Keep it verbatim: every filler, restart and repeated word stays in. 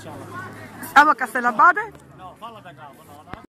Siamo a Castellabate? No, falla da capo, no, no.